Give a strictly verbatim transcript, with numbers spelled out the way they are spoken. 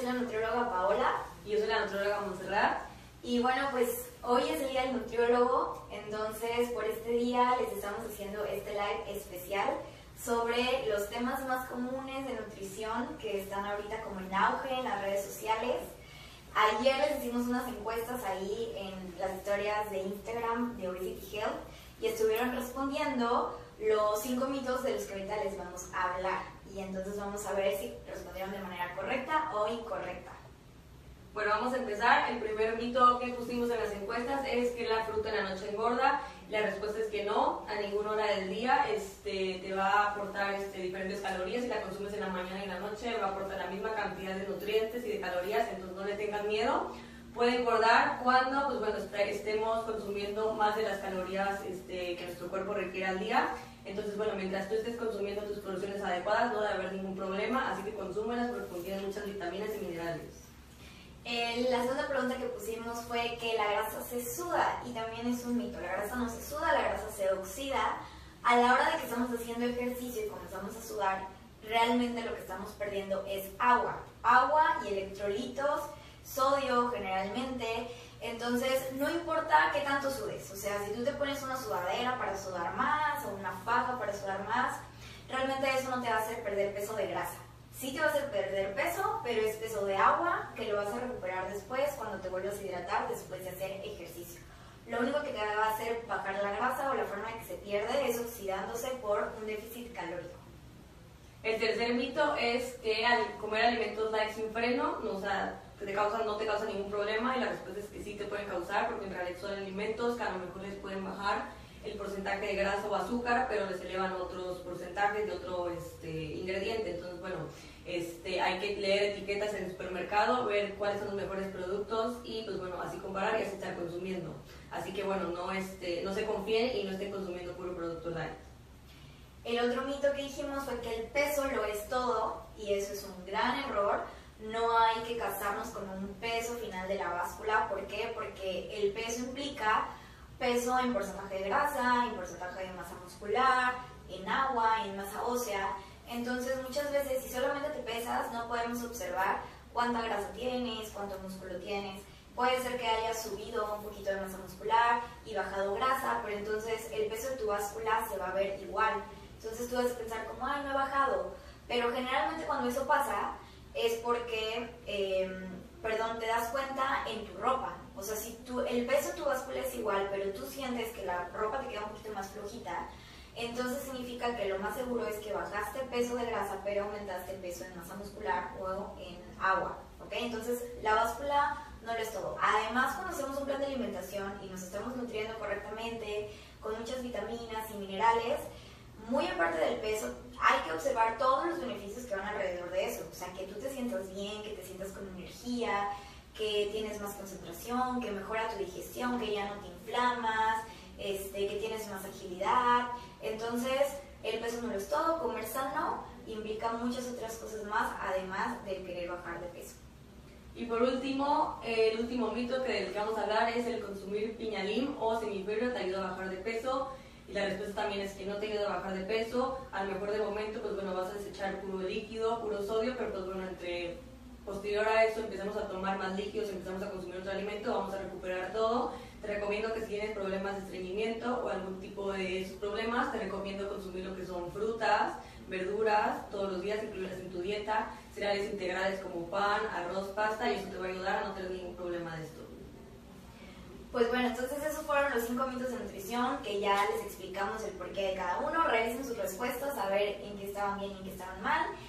soy la nutrióloga Paola. Y yo soy la nutrióloga Montserrat. Y bueno, pues hoy es el día del nutriólogo, entonces por este día les estamos haciendo este live especial sobre los temas más comunes de nutrición que están ahorita como en auge en las redes sociales. Ayer les hicimos unas encuestas ahí en las historias de Instagram de Obesity Health y estuvieron respondiendo los cinco mitos de los que ahorita les vamos a hablar. Y entonces vamos a ver si respondieron de manera correcta o incorrecta. Bueno, vamos a empezar. El primer mito que pusimos en las encuestas es que la fruta en la noche engorda. La respuesta es que no, a ninguna hora del día este, te va a aportar este, diferentes calorías. Si la consumes en la mañana y en la noche va a aportar la misma cantidad de nutrientes y de calorías, entonces no le tengan miedo. Puede engordar cuando pues, bueno, estemos consumiendo más de las calorías este, que nuestro cuerpo requiere al día. Entonces, bueno, mientras tú estés consumiendo tus porciones adecuadas no debe haber ningún problema, así que consúmelas porque contienen muchas vitaminas y minerales. Eh, la segunda pregunta que pusimos fue que la grasa se suda, y también es un mito. La grasa no se suda, la grasa se oxida. A la hora de que estamos haciendo ejercicio y comenzamos a sudar, realmente lo que estamos perdiendo es agua. Agua y electrolitos, sodio generalmente. Entonces, no importa qué tanto sudes. O sea, si tú te pones una sudadera para sudar más o una faja para sudar más, realmente eso no te va a hacer perder peso de grasa. Sí te va a hacer perder peso, pero es peso de agua que lo vas a recuperar después cuando te vuelvas a hidratar después de hacer ejercicio. Lo único que te va a hacer bajar la grasa o la forma en que se pierde es oxidándose por un déficit calórico. El tercer mito es que al comer alimentos light sin freno no, o sea, te causan, no te causan ningún problema, y la respuesta es que sí te pueden causar, porque en realidad son alimentos que a lo mejor les pueden bajar el porcentaje de grasa o azúcar, pero les elevan otros porcentajes de otro este, ingrediente. Entonces, bueno, este, hay que leer etiquetas en el supermercado, ver cuáles son los mejores productos y, pues bueno, así comparar y así estar consumiendo. Así que, bueno, no, este, no se confíen y no estén consumiendo puro producto light. El otro mito que dijimos fue que el peso lo es todo, y eso es un gran error. No hay que casarnos con un peso final de la báscula. ¿Por qué? Porque el peso implica peso en porcentaje de grasa, en porcentaje de masa muscular, en agua, en masa ósea. Entonces muchas veces si solamente te pesas no podemos observar cuánta grasa tienes, cuánto músculo tienes. Puede ser que hayas subido un poquito de masa muscular y bajado grasa, pero entonces el peso de tu báscula se va a ver igual. Entonces tú vas a pensar como, ay, no he bajado. Pero generalmente cuando eso pasa es porque, eh, perdón, te das cuenta en tu ropa. O sea, si tú, el peso de tu báscula es igual, pero tú sientes que la ropa te queda un poquito más flojita, entonces significa que lo más seguro es que bajaste peso de grasa, pero aumentaste peso en masa muscular o en agua, ¿ok? Entonces, la báscula no lo es todo. Además, cuando hacemos un plan de alimentación y nos estamos nutriendo correctamente, con muchas vitaminas y minerales, muy aparte del peso, hay que observar todos los beneficios que van alrededor de eso. O sea, que tú te sientas bien, que te sientas con energía, que tienes más concentración, que mejora tu digestión, que ya no te inflamas, este, que tienes más agilidad. Entonces, el peso no lo es todo. Comer sano implica muchas otras cosas más, además de querer bajar de peso. Y por último, el último mito que del que vamos a hablar es el consumir piñalim o semifibra te ayuda a bajar de peso. Y la respuesta también es que no te ayuda a bajar de peso. A lo mejor de momento, pues bueno, vas a desechar puro líquido, puro sodio, pero pues bueno, entre posterior a eso empezamos a tomar más líquidos, empezamos a consumir otro alimento, vamos a recuperar todo. Te recomiendo que si tienes problemas de estreñimiento o algún tipo de esos problemas, te recomiendo consumir lo que son frutas, verduras, todos los días, incluirlas en tu dieta, cereales integrales como pan, arroz, pasta, y eso te va a ayudar a no tener ningún problema de esto. Pues bueno, entonces esos fueron los cinco mitos de nutrición que ya les explicamos el porqué de cada uno. Revisen sus respuestas a ver en qué estaban bien y en qué estaban mal.